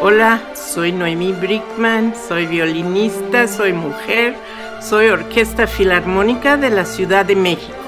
Hola, soy Noemí Brickman, soy violinista, soy mujer, soy Orquesta Filarmónica de la Ciudad de México.